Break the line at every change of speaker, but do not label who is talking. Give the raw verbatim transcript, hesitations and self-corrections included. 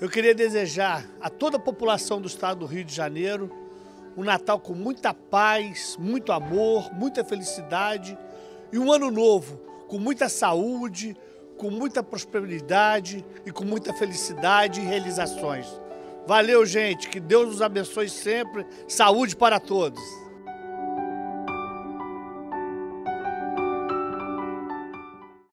Eu queria desejar a toda a população do estado do Rio de Janeiro um Natal com muita paz, muito amor, muita felicidade e um ano novo com muita saúde, com muita prosperidade e com muita felicidade e realizações. Valeu, gente, que Deus nos abençoe sempre. Saúde para todos.